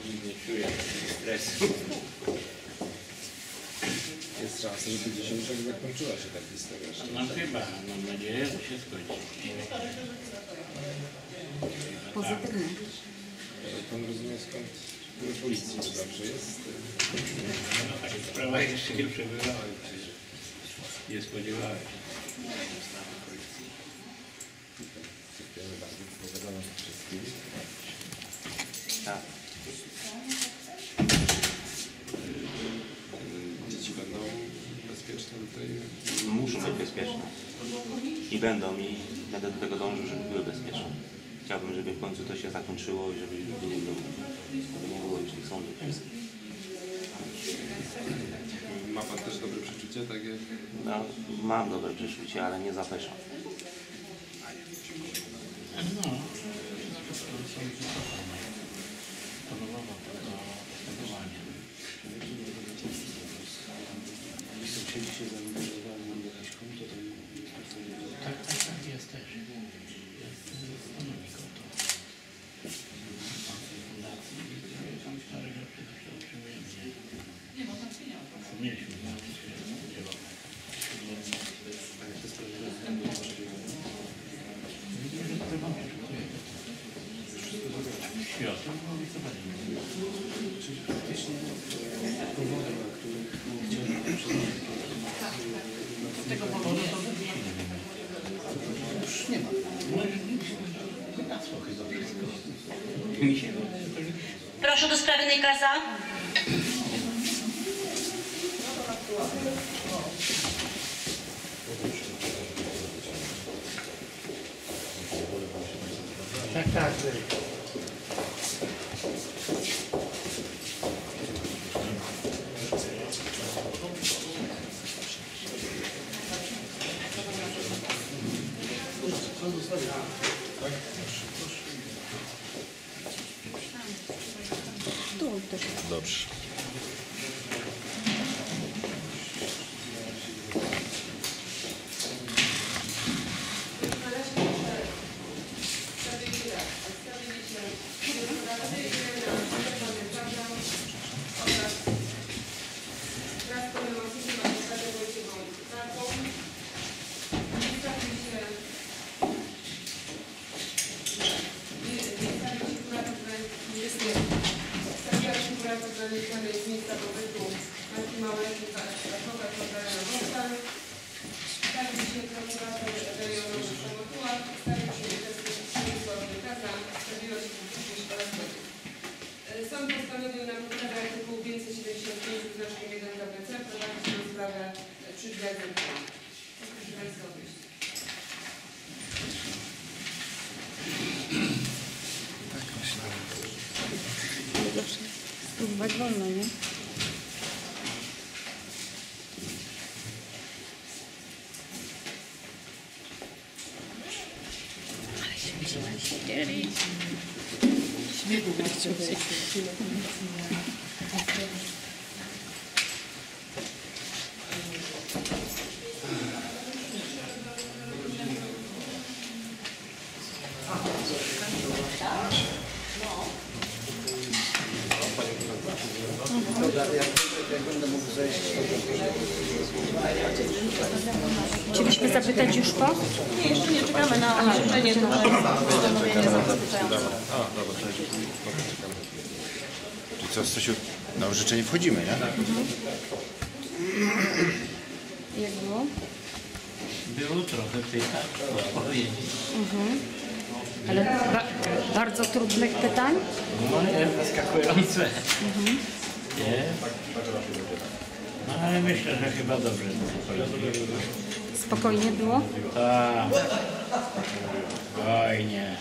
Nie czuję stresu. Jest szansa, że dzisiaj już zakończyła się ta historia. No chyba, mam nadzieję, że się skończy. Pozytywnie. Pan rozumie, skąd były policji, to dobrze jest? No taka sprawa jeszcze nie przebywałem. Nie spodziewałem się. Dziękujemy bardzo. Pogadamy wszystkim. Tak. Dzieci będą bezpieczne tutaj? Muszą być bezpieczne. I będą, i będę do tego dążył, żeby były bezpieczne. Chciałbym, żeby w końcu to się zakończyło i żeby nie było już tych sądów wszystkich. Ma pan też dobre przeczucie, tak jak... No, mam dobre przeczucie, ale nie zapeszam. No, podobało to do postępowania. Sąsiedzi się zaangażowali w jakieś konto, to Tak, jest też. Jest stanowisko to. Fundacji. Tam stare rzeczy zawsze otrzymujemy. Nie, można pieniądze. Mieliśmy znaki, że działamy. ale te sprawy rozwiązują Widzimy, że to mamy. Światło, bo listopadzie. czyli faktycznie powody, na których nie chciałem przyznać Z tego powodu to już nie ma. Wygasło chyba wszystko. Mi się wydaje. Proszę do sprawy Nykaza. Tak. Tu też. Dobrze. z miejsca pobytu Marki Małolewicza, adwokat Magdalena Wąsal. Stawił się prokurator rejonowy Przemotuła. Stawił się Przemysław Nykaza. Stawiła się publicznie Szkoła Zgodów. Sąd postanowił na podstawie artykułu 575 z znaczkiem 1 KPC prowadzić tę sprawę przy drzwiach zamkniętych. Proszę Państwa o wyjście. Tak myślałem. Zawsze spróbować wolno, nie? Ale się siedzieli. Śmiechu chcieli. Dobra, jak będę mógł zejść, Chcieliśmy zapytać już po? Nie, jeszcze nie czekamy na orzeczenie postanowienia zabezpieczające. Czyli co, Stasiu, na orzeczenie wchodzimy, nie? Jak było? Było trochę pytań, odpowiedzi. Ale bardzo trudnych pytań? No jest zaskakujące. Nie? No ale myślę, że chyba dobrze. Spokojnie było? Tak. Oj nie.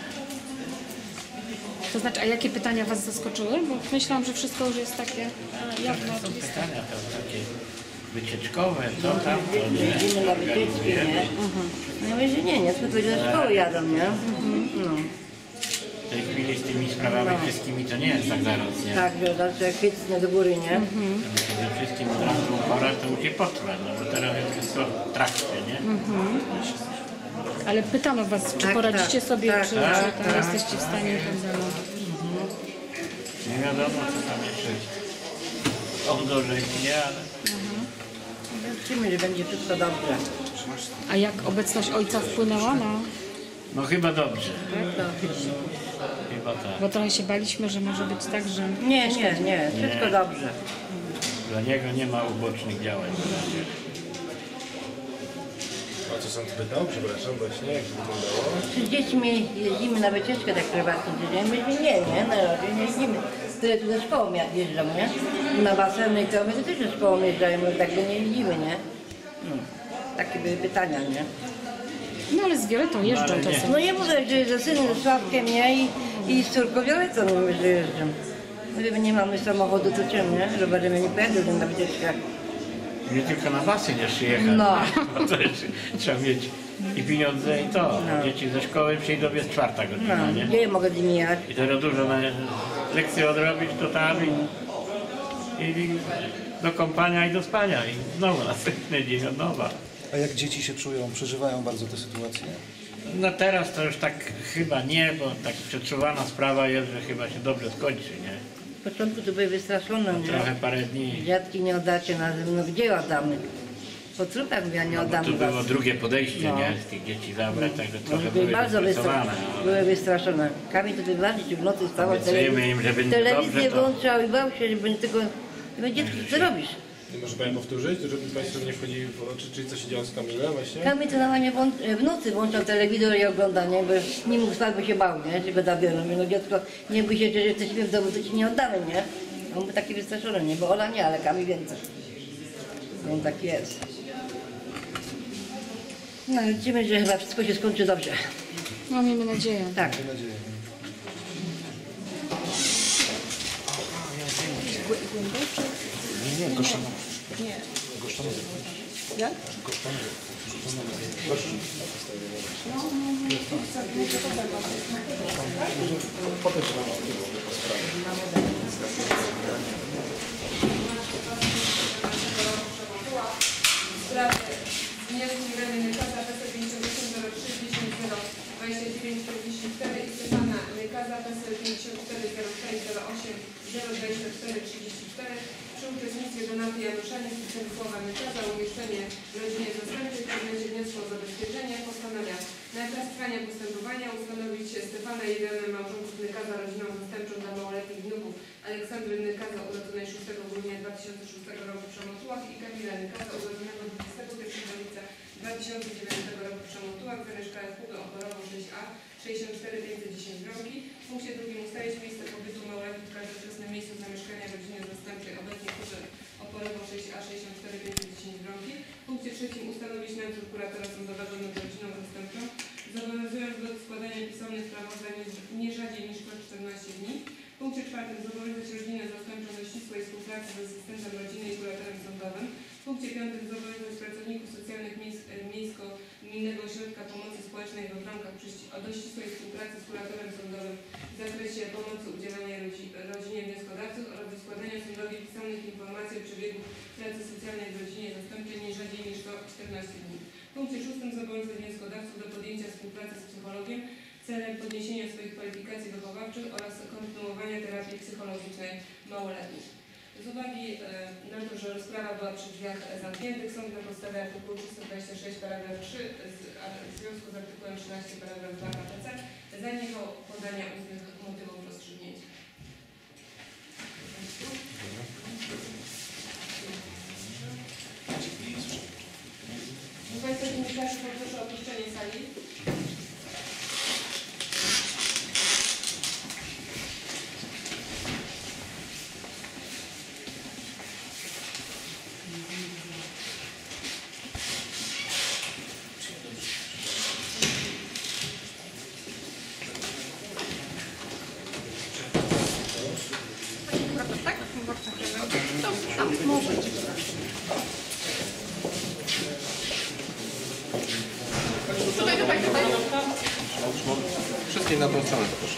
To znaczy, a jakie pytania Was zaskoczyły? Bo myślałam, że wszystko już jest takie jasne. To pytania to takie wycieczkowe, co tam, to nie. Na wycieczki, nie? No właśnie nie, tylko do szkoły jadą, nie? No. W tej chwili z tymi sprawami wszystkimi to nie jest tak zaraz, nie? Tak, że zawsze jak chycnie do góry, nie? Przede wszystkim od razu pora to już nie potrwa, no bo teraz jest wszystko w trakcie, nie? Ale pytano Was, czy Tak, poradzicie tak, sobie, tak, czy tak, tam tak. jesteście w stanie i tak dalej. Nie wiadomo, co tam jeszcze sądzą, że nie, ale Liczymy, że będzie wszystko dobrze. A jak obecność ojca wpłynęła na... no chyba dobrze. Tak, to... Chyba tak. Bo trochę się baliśmy, że może być tak, że... Nie, wszystko dobrze. Dla niego nie ma ubocznych działań. A co sąd pytał? Przepraszam, właśnie, jak to wyglądało? Czy z dziećmi jeździmy na wycieczkę tak prywatnie? Myśmy nie, na razie nie jeździmy. Tyle tu ze szkołą jeżdżą, nie? Na baseny i to my też ze szkołą jeżdżają, bo tak nie jeździmy, nie? No, takie były pytania, nie? No ale z Violetą jeżdżą czasem. No ja mówię, że ze synem, ze Sławkiem, nie? I z córką Violetą mówię, że jeżdżą. Gdyby nie mamy samochodu, to czym, nie? Że będziemy nie pojadą na wycieczkach. Nie tylko na basen jeszcze jechać. No. Bo to jeszcze trzeba mieć i pieniądze i to. Dzieci ze szkoły przyjdą, jest 4 godzina, No, nie? gdzie ja mogę z nimi jechać? I teraz dużo lekcje odrobić to tam i do kąpania i do spania i znowu następny dzień od nowa. A jak dzieci się czują, przeżywają bardzo tę sytuację? No teraz to już tak chyba nie, bo tak przetrzywana sprawa jest, że chyba się dobrze skończy, nie? W początku to były wystraszone, nie? Trochę parę dni. Dziadki nie oddacie nas, no gdzie oddamy? Po trupach mówię, nie No, bo oddamy tu było was. drugie podejście, No. nie? Z tych dzieci zabrać, także One trochę były były bardzo zestresowane. były wystraszone. Kamil to wyważyć, w nocy stała Obiecujemy im, żeby telewizję dobrze to- włączał i bał się, żeby tylko... Mówię, dziecko, co ty robisz? Nie może Pani powtórzyć, żeby Państwo nie wchodzili w oczy, czyli co się działo z Kamilem właśnie? Kamil to normalnie w nocy włączał telewizor i ogląda, nie? Bo nie mógł spać, bo się bał, nie? Że go zabiorą. Mówię, no dziecko, nie bój się, że jesteśmy w domu, to ci nie oddamy, nie? On był taki wystraszony, nie? Bo Ola nie, ale Kamil więcej. On tak jest. No, liczymy, że chyba wszystko się skończy dobrze. No miejmy nadzieję. Tak. Mam nadzieję. Nie, Goszczanowa. Nie. Goszczanowa. Jak? Potem się nam odbyło po sprawie. Sprawy wniosku Ireny Nykaza PESEL 580310 i Stefana Nykaza PESEL 540608 przy uczestnictwie Donaty Januszani i Stanisława Nykaza umieszczenie w rodzinie zastępczej w przedmiocie wniosku o zabezpieczenie postanawia na czas trwania postępowania ustanowić Stefana i Irenę małżonków Nykaza rodziną zastępczą dla małoletnich wnuków Aleksandry Nykaza urodzonej 6 grudnia 2006 roku w Przemotułach i Kamila Nykaza urodzonego 21 lipca 2009 roku w Przemotułach, zamieszkałych Hubę Oborową 6A 64510 Wronki. W punkcie drugim ustalić miejsce pobytu małoletnich w każdoczesnym miejscu zamieszkania rodziny zastępczej obecnie Hubę Oborową 6A 64510 Wronki. W punkcie trzecim ustanowić nadzór kuratora sądowego nad rodziną zastępczą, zobowiązując do składania pisemnych sprawozdań nie rzadziej niż co 14 dni. W punkcie czwartym zobowiązać rodzinę zastępczą do ścisłej współpracy z asystentem rodziny i kuratorem sądowym. W punkcie piątym zobowiązać pracowników socjalnych Miejsko-Gminnego Ośrodka Pomocy Społecznej we Wronkach do ścisłej współpracy z kuratorem sądowym w zakresie pomocy udzielanej rodzinie wnioskodawców oraz do składania sądowi pisemnych informacji o przebiegu pracy socjalnej w rodzinie zastępczej nie rzadziej niż to 14 dni. W punkcie szóstym zobowiązać wnioskodawców do podjęcia współpracy z psychologiem celem podniesienia swoich kwalifikacji wychowawczych oraz kontynuowania terapii psychologicznej małoletnich. Z uwagi na to, że rozprawa była przy drzwiach zamkniętych, sąd na podstawie artykułu 326 paragraf 3 w związku z artykułem 13 paragraf 2 KPC zaniechał podania ustnych motywów rozstrzygnięcia. Państwo dziennikarze, poproszę o opuszczenie sali. Wszystkie na tą stronę proszę.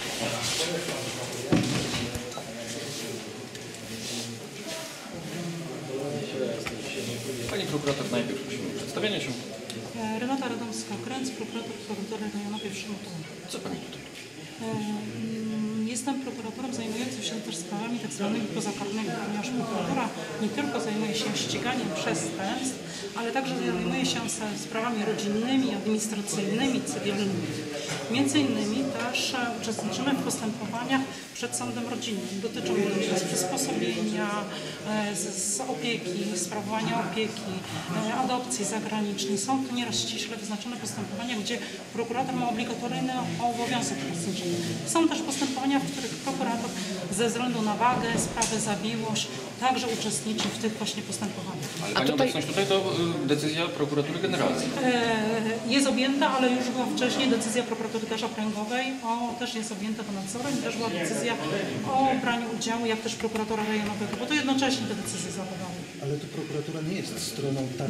Pani prokurator, najpierw prosimy o przedstawienie się. Renata Radomska-Kręc, prokurator Powiatowy Rejonowy w Przemotułach. Co Pani tutaj robi? Jestem prokuratorem zajmującym się też sprawami cywilnymi i pozakarnymi, ponieważ prokuratura nie tylko zajmuje się ściganiem przestępstw, ale także zajmuje się sprawami rodzinnymi, administracyjnymi, cywilnymi. Między innymi też uczestniczymy w postępowaniach przed sądem rodzinnym. Dotyczą one przysposobienia, z opieki, sprawowania opieki, adopcji zagranicznej. Są to nieraz ściśle wyznaczone postępowania, gdzie prokurator ma obligatoryjny obowiązek uczestniczenia. Są też postępowania, w których prokurator ze względu na wagę sprawy, zawiłość także uczestniczy w tych właśnie postępowaniach. Ale Pani obecność tutaj to decyzja prokuratury generalnej. Jest objęta, ale już była wcześniej decyzja prokuratury też okręgowej, też jest objęta to nadzorem i też była decyzja o braniu udziału, jak też prokuratora rejonowego, bo to jednocześnie te decyzje zachowały. Ale tu prokuratura nie jest stroną tak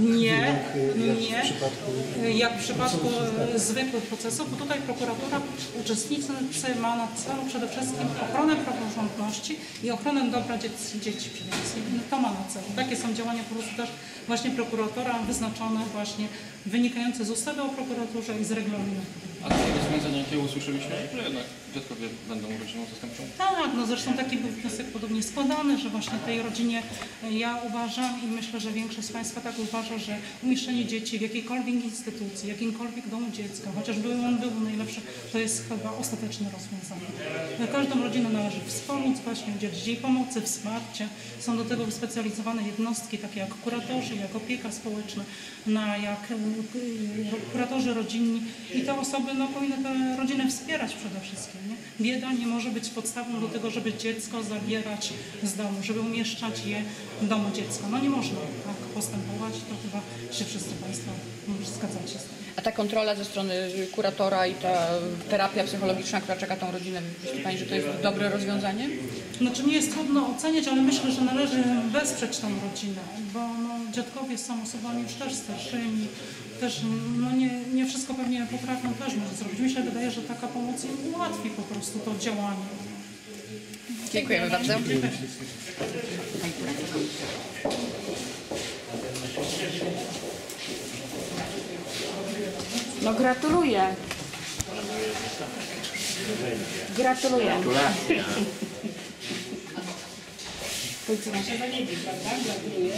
jak w przypadku zwykłych procesów, bo tutaj prokuratura uczestnicy ma na celu przede wszystkim ochronę praworządności i ochronę dobra dzieci przede wszystkim. To ma na celu. Takie są działania po prostu też właśnie prokuratora wyznaczone właśnie wynikające z ustawy o prokuraturze i z regulaminu. A takie rozwiązania, jakie usłyszeliśmy, że jednak dziadkowie będą rodziną zastępczą? Tak, no zresztą taki był wniosek podobnie składany, że właśnie tej rodzinie ja uważam i myślę, że większość z Państwa tak uważa, że umieszczenie dzieci w jakiejkolwiek instytucji, jakimkolwiek domu dziecka, chociażby on był najlepszy, to jest chyba ostateczne rozwiązanie. Każdą rodzinę należy wspomóc, właśnie udzielić jej pomocy, wsparcia. Są do tego wyspecjalizowane jednostki, takie jak kuratorzy, jak opieka społeczna, jak kuratorzy rodzinni i te osoby powinny te rodziny wspierać przede wszystkim. Nie? Bieda nie może być podstawą do tego, żeby dziecko zabierać z domu, żeby umieszczać je w domu dziecka. No nie można tak postępować, to chyba się wszyscy Państwo zgadzacie z tym. A ta kontrola ze strony kuratora i ta terapia psychologiczna, która czeka tą rodzinę, myśli Pani, że to jest dobre rozwiązanie? Znaczy nie jest trudno oceniać, ale myślę, że należy wesprzeć tą rodzinę, bo dziadkowie są osobami już też starszymi, też nie wszystko pewnie potrafią też może zrobić. Mi się wydaje, że taka pomoc im ułatwi po prostu to działanie. Dziękujemy bardzo. No gratuluję. Gratuluję. Gratulacje. To co nasze zaniebi, prawda? Gratuluję.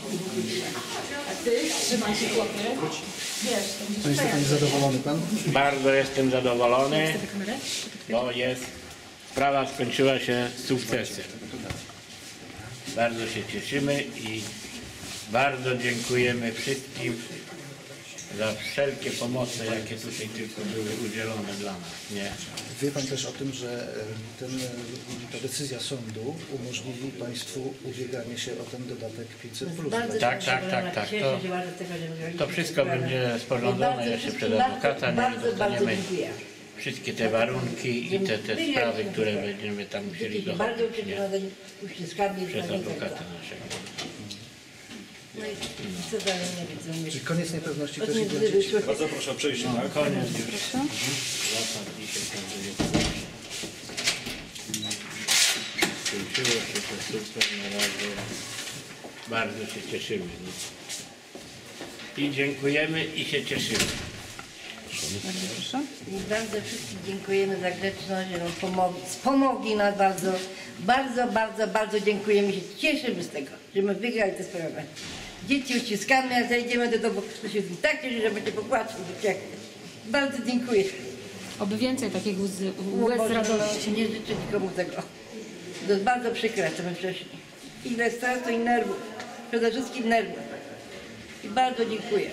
A ty? Trzymaj się chłopie. Wiesz, To jest taki zadowolony Pan? Bardzo jestem zadowolony, bo sprawa skończyła się sukcesem. Bardzo się cieszymy i bardzo dziękujemy wszystkim za wszelkie pomoce, jakie tutaj tylko były udzielone dla nas. Nie? Wie Pan też o tym, że ta decyzja sądu umożliwi Państwu ubieganie się o ten dodatek 500+. Bardzo Tak. To wszystko będzie sporządzone jeszcze przed adwokatem. Bardzo dziękuję. Wszystkie te warunki i te sprawy, które będziemy tam musieli dochodzić przez adwokata naszego. No i co dalej nie widzę. Czyli koniec niepewności też nie nie będzie. Bardzo proszę o przejście. Tak? Koniec już. Zasad dzisiaj skończyło się to super, na razie bardzo się cieszymy. I dziękujemy i się cieszymy. I bardzo wszystkim dziękujemy za grzeczność, że nam pomogli nas bardzo dziękujemy się. Cieszymy z tego, że my wygrali tę sprawę. Dzieci uciskamy, a zajdziemy do domu, to się tak cieszy, że będzie popłaczał. Bardzo dziękuję. Oby więcej takich łez radości. Nie życzę nikomu tego. To jest bardzo przykre, co my przeszli. Ile stresu i nerwów. Przede wszystkim nerwów. I bardzo dziękuję.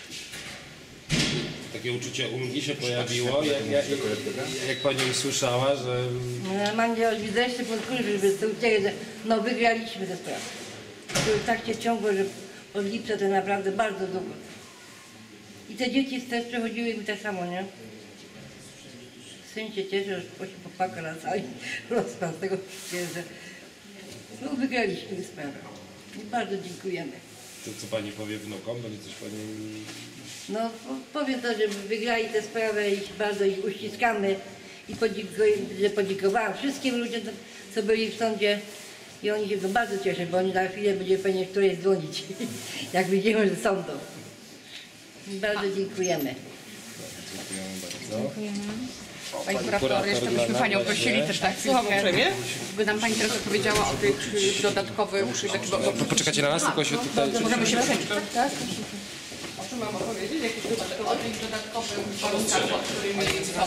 Takie uczucie ulgi się pojawiło, jak Pani usłyszała, że... Mam widzę jeszcze pod skórę, żeby to uciekać, że wygraliśmy tę sprawę. To już tak się ciągło, że od lipca to naprawdę bardzo długo. I te dzieci też przechodziły mi tak samo, nie? Syn się cieszy, że się popłaka na sali, rozpad z tego, że wygraliśmy tę sprawę. I bardzo dziękujemy. To co Pani powie wnukom? Będzie coś Pani... Powiem to, że wygrali tę sprawę i bardzo ich uściskamy i że podziękowałam wszystkim ludziom, co byli w sądzie i oni się to bardzo cieszą, bo oni za chwilę będzie pewnie której dzwonić, jak wyjdziemy ze sądu. Bardzo dziękujemy. Dziękujemy bardzo. Pani kurator, jeszcze byśmy Panią prosili też tak chwilkę, by nam Pani teraz opowiedziała o tych dodatkowych... Poczekajcie na nas, tylko się tutaj... Możemy się przejść, tak? O czym mam opowiedzieć? O tych dodatkowych warunkach, pod którymi są.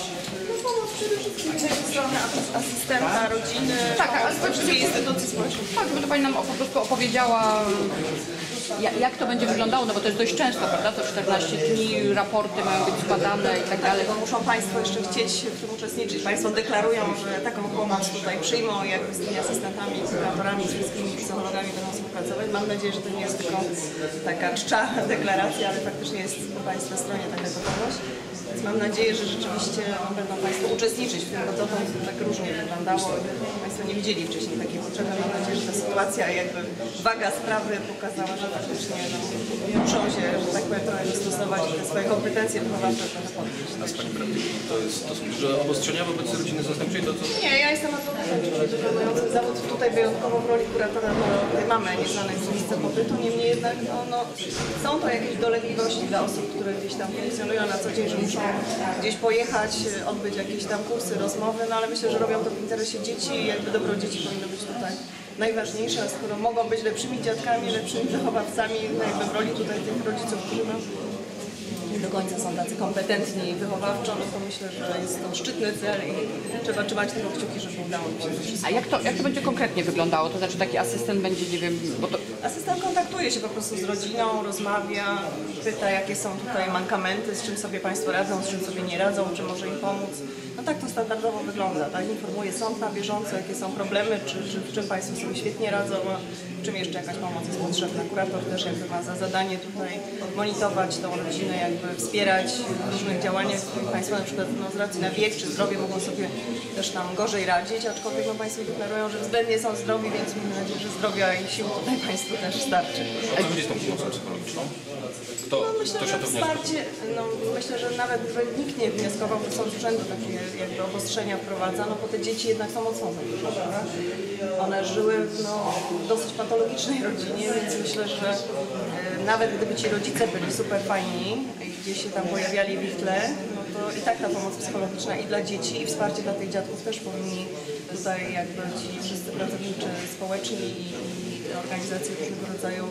Ze strony asystenta rodziny, Tak, ale wszystkich instytucji społecznych. Tak, żeby Pani nam po prostu opowiedziała, jak to będzie wyglądało, no bo to jest dość często, prawda? To 14 dni, raporty mają być składane i tak dalej. Bo muszą Państwo jeszcze chcieć w tym uczestniczyć. Państwo deklarują, że taką pomoc tutaj przyjmą, jakby z tymi asystentami, kuratorami, z wszystkimi psychologami będą współpracować. Mam nadzieję, że to nie jest tylko taka czcza deklaracja, ale faktycznie jest po Państwa stronie taka gotowość. Więc mam nadzieję, że rzeczywiście będą Państwo uczestniczyć w tym, bo dotąd tak różnie wyglądało. Państwo nie widzieli wcześniej takiej potrzeby. Mam nadzieję, że ta sytuacja, jakby waga sprawy pokazała, że faktycznie muszą się, że tak powiem, trochę dostosować i te swoje kompetencje wychowawcze trochę podnieść. A z Pani praktyki to są duże obostrzenia wobec rodziny zastępczej? To co? Nie, ja jestem adwokatem, czyli wykonującym zawód tutaj wyjątkowo w roli kuratora tej mamy nieznanej z miejsca pobytu. Niemniej jednak są to jakieś dolegliwości dla osób, które gdzieś tam funkcjonują na co dzień, że muszą gdzieś pojechać, odbyć jakieś tam kursy, rozmowy, no ale myślę, że robią to w interesie dzieci i jakby dobro dzieci powinno być tutaj najważniejsze, a skoro mogą być lepszymi dziadkami, lepszymi wychowawcami, no jakby w roli tutaj tych rodziców, którzy nie do końca są tacy kompetentni wychowawczo, no to myślę, że jest to szczytny cel i trzeba trzymać tego kciuki, żeby udało mi się to wszystko. A jak to będzie konkretnie wyglądało? To znaczy taki asystent będzie, nie wiem, bo to... Asystent kontaktuje się po prostu z rodziną, rozmawia, pyta, jakie są tutaj mankamenty, z czym sobie Państwo radzą, z czym sobie nie radzą, czy może im pomóc. No tak to standardowo wygląda, tak? Informuje sąd na bieżąco, jakie są problemy, czy w czym Państwo sobie świetnie radzą, a w czym jeszcze jakaś pomoc jest potrzebna. Kurator też jakby ma za zadanie tutaj monitorować tą rodzinę, jakby wspierać w różnych działaniach, z których Państwo na przykład z racji na wiek czy zdrowie mogą sobie też tam gorzej radzić, aczkolwiek Państwo deklarują, że względnie są zdrowi, więc mam nadzieję, że zdrowia i sił tutaj Państwu też starczy. A co będzie z tą pomocą psychologiczną? Myślę, że wsparcie, myślę, że nawet gdyby nikt nie wnioskował, to są z urzędu takie jakby obostrzenia wprowadza, no bo te dzieci jednak są mocno zagrożone, prawda? One żyły w dosyć patologicznej rodzinie, więc myślę, że nawet gdyby ci rodzice byli super fajni i gdzieś się tam pojawiali w ich tle, no to i tak ta pomoc psychologiczna i dla dzieci, i wsparcie dla tych dziadków też powinni tutaj jakby ci wszyscy pracownicy społeczni i organizacje różnego rodzaju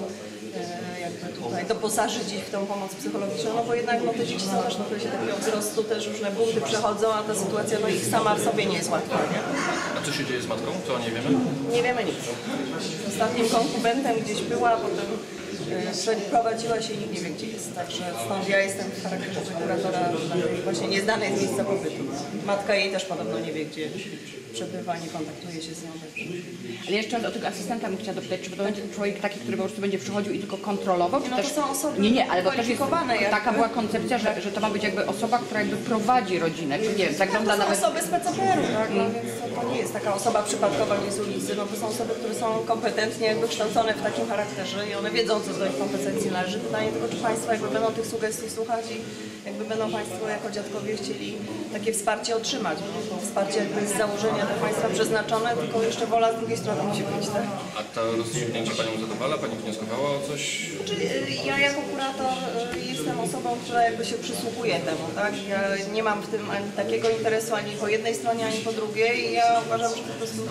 jakby tutaj doposażyć ich w tą pomoc psychologiczną, no bo jednak te dzieci są też w okresie takiego wzrostu, też różne bunty przechodzą, a ta sytuacja ich sama w sobie nie jest łatwa, nie? A co się dzieje z matką? Co nie wiemy? Nie wiemy nic. Ostatnim konkubentem gdzieś była, potem przeprowadziła się i nikt nie wie, gdzie jest. Także stąd ja jestem w charakterze kuratora właśnie nieznanej z miejsca pobytu. Matka jej też podobno nie wie, gdzie przebywa, nie kontaktuje się z nią. Ale jeszcze o tego asystenta bym chciała dopytać, czy to będzie człowiek taki, który po prostu będzie przychodził i tylko kontrolował? Czy no też... to są osoby Nie, ale bo też jest jakby. taka była koncepcja, że to ma być jakby osoba, która jakby prowadzi rodzinę, czy nie wiem, zagląda to są nawet... osoby z PCPR-u, tak? No więc to nie jest taka osoba przypadkowa gdzieś z ulicy, no to są osoby, które są kompetentnie jakby kształcone w takim charakterze i one wiedzą, co do ich kompetencji należy. Pytanie tylko, czy Państwo jakby będą tych sugestii słuchać i jakby będą Państwo jako dziadkowie chcieli takie wsparcie otrzymać, bo wsparcie jakby jest z założenia dla Państwa przeznaczone, tylko jeszcze wola z drugiej strony musi być, tak? A to rozstrzygnięcie Panią zadowala? Pani wnioskowała o coś? Znaczy, ja jako kurator jestem osobą, która jakby się przysługuje temu, tak? Ja nie mam w tym ani takiego interesu, ani po jednej stronie, ani po drugiej. I ja uważam, że po prostu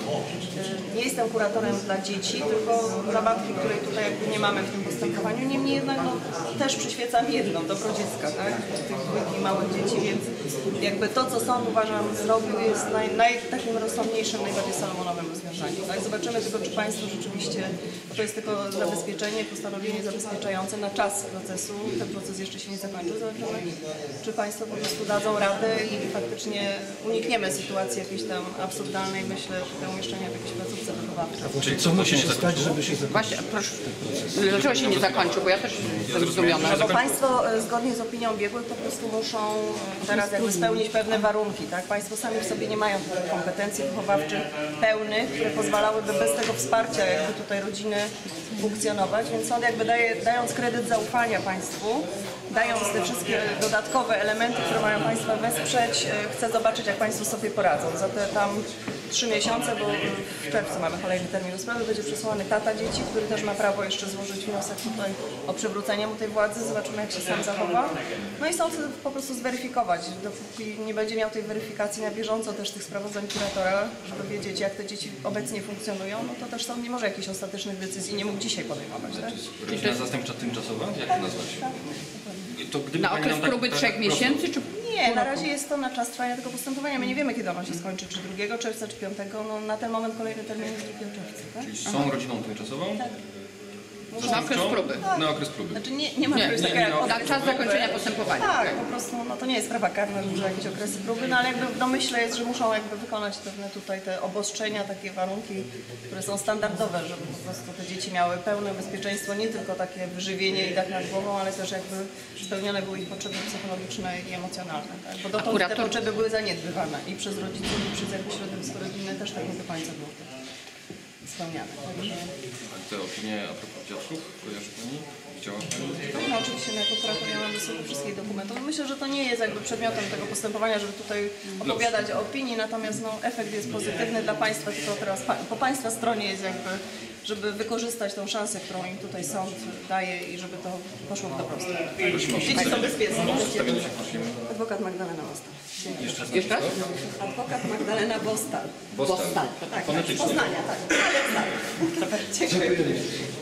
nie jestem kuratorem dla dzieci, tylko dla matki, której tutaj jakby nie mamy w tym postępowaniu. Niemniej jednak też przyświeca mi jedno, dobro dziecka, tak? Tych dwójki małych dzieci, więc jakby to, co sąd uważam zrobił, jest takim rozsądniejszym, najbardziej salomonowym rozwiązaniem. Tak? Zobaczymy tylko, czy Państwo rzeczywiście, to jest tylko zabezpieczenie, postanowienie zabezpieczające na czas procesu. Ten proces jeszcze się nie zakończył. Zobaczymy, czy Państwo po prostu dadzą radę i faktycznie unikniemy sytuacji jakiejś tam absurdalnej, myślę, że umieszczenia w jakiejś placówce wychowawczej. Czyli co musi się stać, żeby się zakończył? Właśnie, proszę, dlaczego się nie zakończył, bo ja też jestem zdumiona. Bo Państwo zgodnie z opinią biegłych po prostu muszą teraz jakby spełnić pewne warunki, tak? Państwo sami w sobie nie mają tych kompetencji wychowawczych pełnych, które pozwalałyby bez tego wsparcia jakby tutaj rodziny funkcjonować, więc sąd jakby dając kredyt zaufania Państwu, dając te wszystkie dodatkowe elementy, które mają Państwa wesprzeć, chce zobaczyć, jak Państwo sobie poradzą. Za te tam 3 miesiące, bo w czerwcu mamy kolejny termin rozprawy, będzie przesłany tata dzieci, który też ma prawo jeszcze złożyć wniosek tutaj o przywrócenie mu tej władzy. Zobaczymy, jak się sam zachowa. No i sąd po prostu zweryfikować. Dopóki nie będzie miał tej weryfikacji na bieżąco też tych sprawozdań kuratora, żeby wiedzieć, jak te dzieci obecnie funkcjonują, no to też sąd nie może jakichś ostatecznych decyzji, nie mógł dzisiaj podejmować. Tak? Rodzina zastępcza tymczasowa? Jak to nazwać? To gdyby Na pani okres nam tak- próby tak 3 prosto- miesięcy, czy Nie, na razie jest to na czas trwania tego postępowania. My nie wiemy, kiedy ono się skończy, czy 2 czerwca, czy 5. No, na ten moment kolejny termin jest 2 czerwca. Tak? Czyli są rodziną tymczasową? na okres próby? Na okres próby. Znaczy nie ma Nie, czegoś nie, takiego jak na okres czas próby. zakończenia postępowania. Tak, Okej. po prostu no, to nie jest sprawa karna, że muszą jakieś okresy próby, no ale jakby w domyśle jest, że muszą jakby wykonać pewne tutaj te obostrzenia, takie warunki, które są standardowe, żeby po prostu te dzieci miały pełne bezpieczeństwo, nie tylko takie wyżywienie i dach nad głową, ale też jakby spełnione były ich potrzeby psychologiczne i emocjonalne. Tak? Bo dotąd te potrzeby były zaniedbywane i przez rodziców, i przez jakby środowisko rodzinne też tak nie do końca było spełniane. Także... A te opinie a propos dziadków, kojarzy Pani? Widziała Pani? No oczywiście jako kurator ja mam do sobie wszystkich dokumentów. Myślę, że to nie jest jakby przedmiotem tego postępowania, żeby tutaj opowiadać o opinii, natomiast no, efekt jest pozytywny dla Państwa, tylko teraz po Państwa stronie jest jakby, żeby wykorzystać tą szansę, którą im tutaj sąd daje i żeby to poszło w dobrą stronę. Dzieci są bezpieczne. Adwokat Magdalena Bostal. Jeszcze raz? Adwokat Magdalena Bostal. Bostal. Tak, z Poznania, tak. Dziękuję.